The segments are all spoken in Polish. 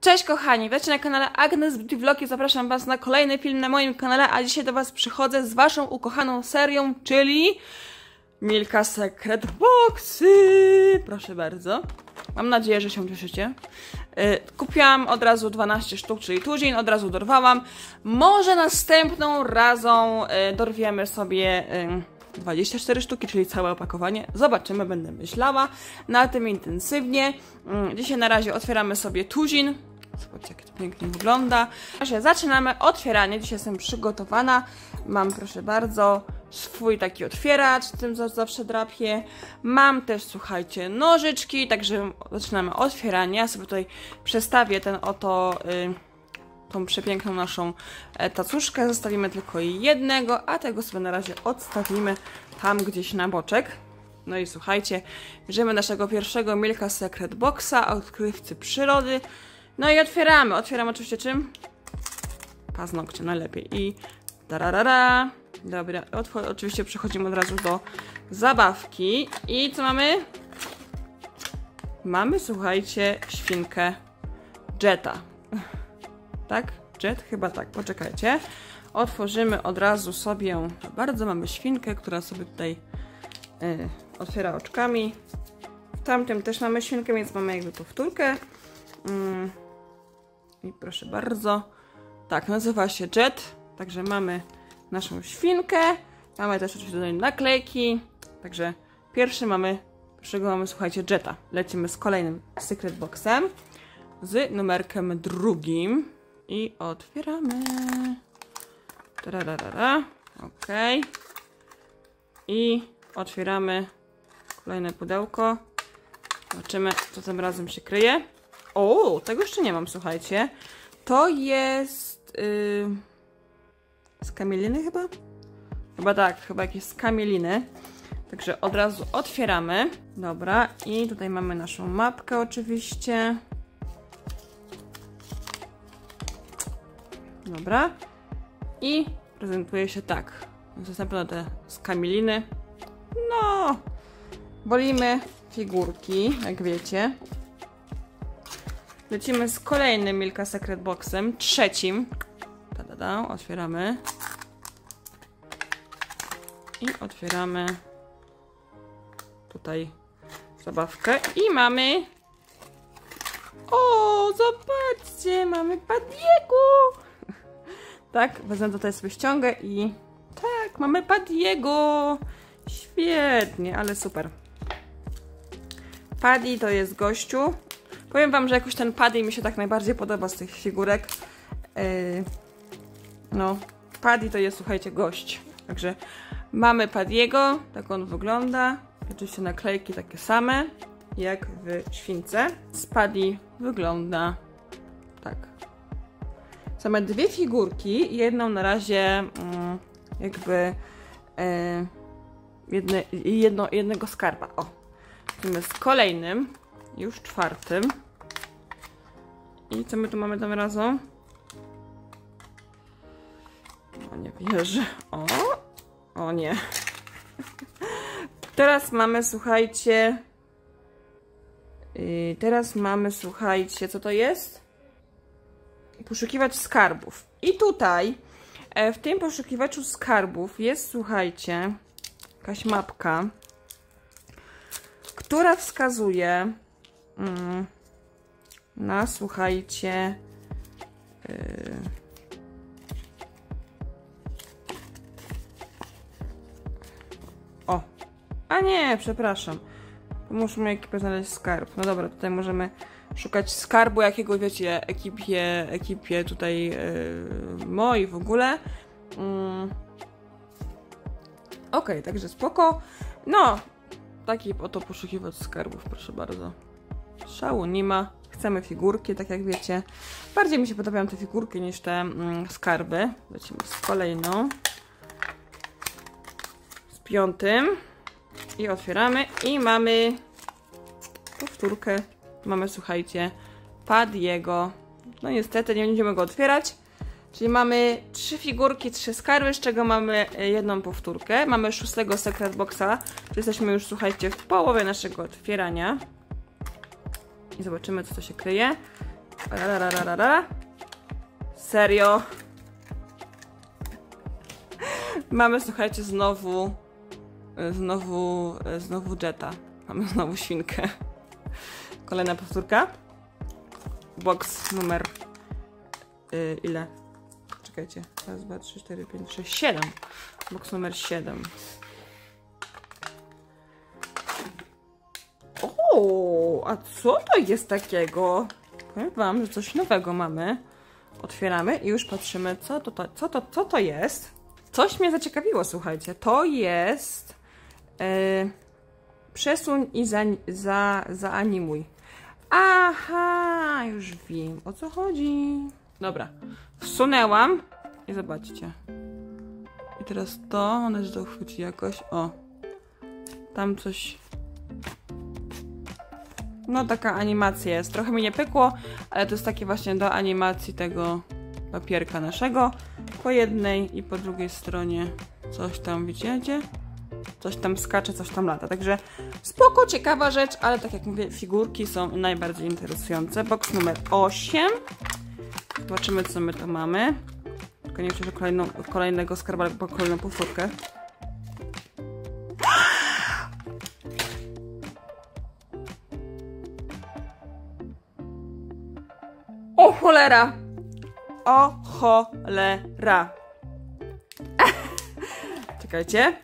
Cześć kochani, witajcie na kanale Agnes Beauty Vlogi. Zapraszam was na kolejny film na moim kanale, a dzisiaj do was przychodzę z waszą ukochaną serią, czyli Milka Secret Boxy. Proszę bardzo. Mam nadzieję, że się cieszycie. Kupiłam od razu 12 sztuk, czyli tuzin, od razu dorwałam. Może następną razą dorwiemy sobie 24 sztuki, czyli całe opakowanie. Zobaczymy, będę myślała na tym intensywnie. Dzisiaj na razie otwieramy sobie tuzin. Zobaczcie, jak to pięknie wygląda. Zaczynamy otwieranie. Dzisiaj jestem przygotowana. Mam, proszę bardzo, swój taki otwieracz, tym zawsze drapię. Mam też, słuchajcie, nożyczki, także zaczynamy otwieranie. Ja sobie tutaj przestawię ten oto... tą przepiękną naszą tacuszkę. Zostawimy tylko jednego, a tego sobie na razie odstawimy tam gdzieś na boczek. No i słuchajcie, bierzemy naszego pierwszego Milka Secret Boxa, odkrywcy przyrody. No i otwieramy. Otwieram oczywiście czym? Paznokcie najlepiej. I tararara. Dobra, oczywiście przechodzimy od razu do zabawki. I co mamy? Mamy, słuchajcie, świnkę Jetta. Tak? Jet? Chyba tak. Poczekajcie. Otworzymy od razu sobie. Bardzo mamy świnkę, która sobie tutaj otwiera oczkami. W tamtym też mamy świnkę, więc mamy jakby powtórkę. I proszę bardzo. Tak, nazywa się Jet. Także mamy naszą świnkę. Mamy też oczywiście tutaj naklejki. Także pierwszego mamy, słuchajcie, Jetta. Lecimy z kolejnym Secret Boxem. Z numerkiem drugim. I otwieramy. Tararara. Ok. I otwieramy kolejne pudełko. Zobaczymy, co tym razem się kryje. O, tego jeszcze nie mam, słuchajcie. To jest... z kamieliny chyba? Chyba tak, chyba jakieś z kamieliny. Także od razu otwieramy. Dobra, i tutaj mamy naszą mapkę oczywiście. Dobra. I prezentuje się tak. Zastępno te z kamieliny. No, wolimy figurki, jak wiecie. Lecimy z kolejnym Milka Secret Boxem, trzecim. Otwieramy. I otwieramy tutaj zabawkę. I mamy... O, zobaczcie, mamy Padiego. Tak, wezmę tutaj sobie ściągę i... Tak, mamy Padiego. Świetnie, ale super. Paddy to jest gościu. Powiem wam, że jakoś ten Paddy mi się tak najbardziej podoba z tych figurek. No, Paddy to jest, słuchajcie, gość. Także mamy Padiego, tak on wygląda. Oczywiście naklejki takie same, jak w śwince. Z Paddy wygląda tak. Same dwie figurki, jedną na razie jakby jednego skarba. O, lecimy z kolejnym, już czwartym. I co my tu mamy tym razem? O, nie wierzę. O nie. Teraz mamy, słuchajcie... co to jest? Poszukiwacz skarbów. I tutaj, w tym poszukiwaczu skarbów jest, słuchajcie, jakaś mapka, która wskazuje na, słuchajcie, o, a nie, przepraszam, pomóżmy ekipie znaleźć skarb. No dobra, tutaj możemy szukać skarbu jakiego, wiecie, ekipie tutaj moi w ogóle. Okej, także spoko. No, taki oto poszukiwacz skarbów, proszę bardzo. Szału nie ma. Chcemy figurki, tak jak wiecie. Bardziej mi się podobają te figurki niż te skarby. Lecimy z kolejną. Z piątym. I otwieramy. I mamy powtórkę. Mamy, słuchajcie, Padiego. No niestety nie będziemy go otwierać. Czyli mamy 3 figurki, 3 skarby, z czego mamy jedną powtórkę. Mamy 6. Secret Boxa. Czyli jesteśmy już, słuchajcie, w połowie naszego otwierania. I zobaczymy, co to się kryje. Serio? Mamy, słuchajcie, znowu Jetta. Mamy znowu świnkę. Kolejna powtórka. Box numer... ile? Czekajcie. Raz, dwa, trzy, cztery, pięć, sześć, 7. Box numer 7. O, a co to jest takiego? Powiem wam, że coś nowego mamy. Otwieramy i już patrzymy, co to jest. Coś mnie zaciekawiło, słuchajcie. To jest przesuń i zaanimuj. Aha, już wiem, o co chodzi. Dobra, wsunęłam i zobaczcie. I teraz to, ona się to chwyci jakoś. O, tam coś. No taka animacja jest. Trochę mi nie pykło, ale to jest takie właśnie do animacji tego papierka naszego. Po jednej i po drugiej stronie coś tam, widzicie? Coś tam skacze, coś tam lata. Także spoko, ciekawa rzecz, ale tak jak mówię, figurki są najbardziej interesujące. Box numer 8. Zobaczymy, co my tu mamy. Tylko nie wiem, czy kolejnego skarba, albo kolejną powtórkę. O cholera! O cholera! Czekajcie.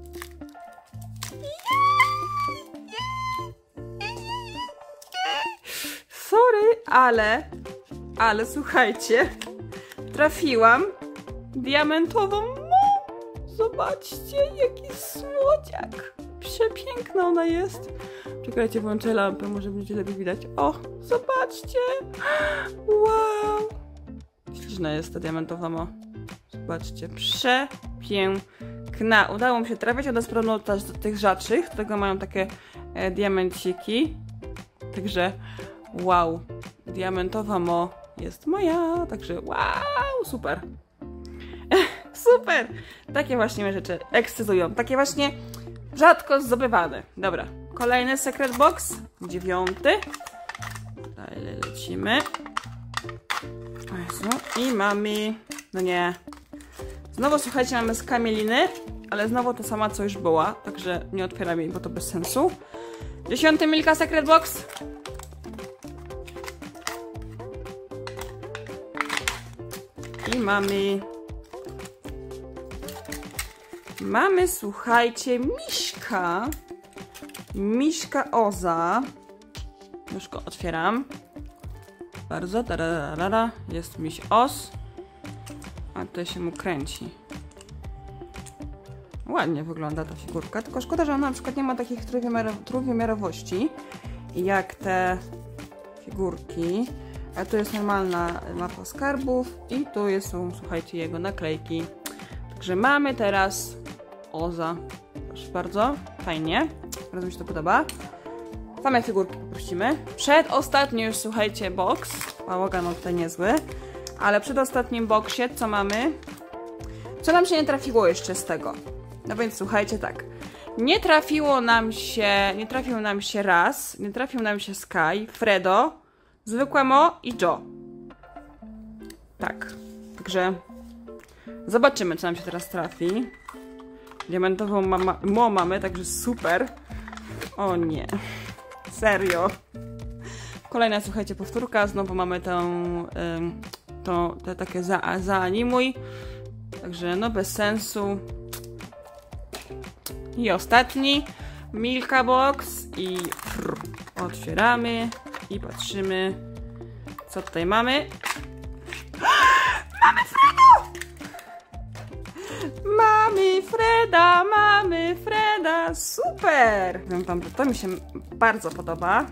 Sorry, ale słuchajcie, trafiłam diamentową. Zobaczcie, jaki słodziak. Przepiękna ona jest. Czekajcie, włączę lampę, może będzie lepiej widać. O, zobaczcie. Wow. Śliczna jest ta diamentowa mo. Zobaczcie, przepiękna. Udało mi się trafić, ona sprawdzą tych rzadszych, do tego mają takie diamenciki. Także wow, diamentowa mo jest moja, także wow, super. Super! Takie właśnie mnie rzeczy ekscytują, takie właśnie rzadko zdobywane. Dobra, kolejny secret box, 9. Dalej lecimy. O Jezu. I mamy, no nie, znowu słuchajcie, mamy z kamieliny, ale znowu ta sama, co już była, także nie otwieram jej, bo to bez sensu. 10. Milka secret box. I mamy, słuchajcie, Miśka Oza. Już go otwieram. Bardzo, tararara. Jest miś Oz. A to się mu kręci. Ładnie wygląda ta figurka, tylko szkoda, że ona na przykład nie ma takich trójwymiarowości jak te figurki. A tu jest normalna mapa skarbów i tu są, słuchajcie, jego naklejki. Także mamy teraz Oza. Proszę bardzo, fajnie. Bardzo mi się to podoba. Same figurki poprosimy. Przedostatni już, słuchajcie, box. Bałagan no tutaj niezły. Ale przedostatnim boxie co mamy? Co nam się nie trafiło jeszcze z tego? No więc słuchajcie, tak. Nie trafił nam się Raz, nie trafił nam się Sky, Fredo, zwykłe Mo i Joe. Tak. Także zobaczymy, co nam się teraz trafi. Diamentową Mo mamy, także super. O nie. Serio. Kolejna, słuchajcie, powtórka. Znowu mamy te takie zaanimuj. Także no bez sensu. I ostatni. Milka Box. I otwieramy. I patrzymy, co tutaj mamy. Mamy Freda! Mamy Freda! Super! Wiem wam, że to mi się bardzo podoba.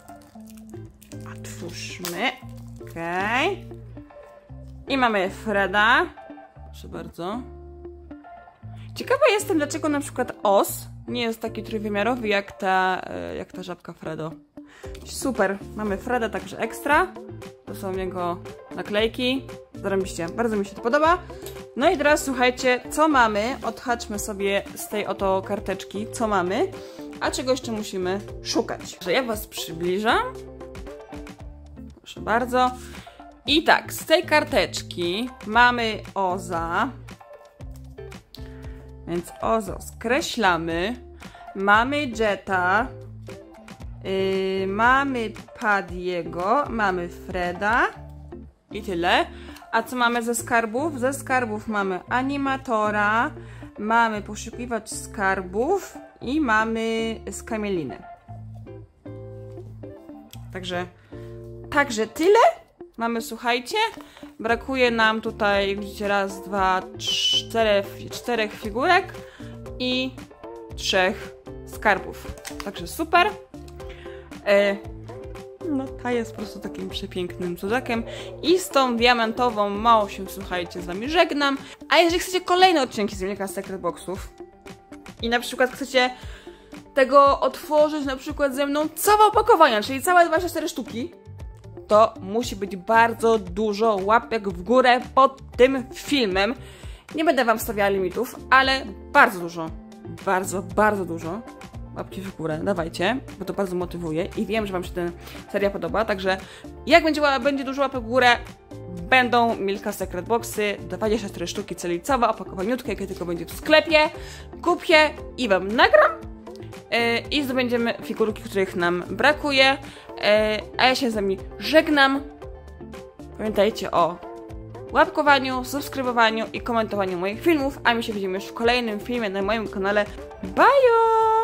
Otwórzmy. Okej. I mamy Freda. Proszę bardzo. Ciekawa jestem, dlaczego na przykład Oz nie jest taki trójwymiarowy jak ta żabka Fredo. Super, mamy Freda, także ekstra. To są jego naklejki. Zarobiście, bardzo mi się to podoba. No i teraz słuchajcie, co mamy? Odhaczmy sobie z tej oto karteczki, co mamy, a czego jeszcze musimy szukać. Że ja was przybliżam. Proszę bardzo. I tak, z tej karteczki mamy Oza, więc Ozo skreślamy. Mamy Jetta, mamy Padiego, mamy Freda i tyle. A co mamy ze skarbów? Ze skarbów mamy animatora, mamy poszukiwacz skarbów i mamy skamielinę. Także tyle. Mamy, słuchajcie, brakuje nam tutaj, jak widzicie, raz, dwa, czterech figurek i 3 skarbów. Także super. No ta jest po prostu takim przepięknym cudakiem. I z tą diamentową małą się, słuchajcie, z wami żegnam. A jeżeli chcecie kolejne odcinki z Milka Secret Boxów i na przykład chcecie tego otworzyć na przykład ze mną całe opakowania, czyli całe 24 sztuki, to musi być bardzo dużo łapek w górę pod tym filmem. Nie będę wam stawiała limitów, ale bardzo dużo, bardzo dużo łapki w górę dawajcie, bo to bardzo motywuje i wiem, że wam się ta seria podoba, także jak będzie dużo łapek w górę, będą Milka Secret Boxy, 24 sztuki, czyli cała opakowaniutka, jakie tylko będzie w sklepie, kupię i wam nagram. I zdobędziemy figurki, których nam brakuje. A ja się z wami żegnam. Pamiętajcie o łapkowaniu, subskrybowaniu i komentowaniu moich filmów. A my się widzimy już w kolejnym filmie na moim kanale. Bye!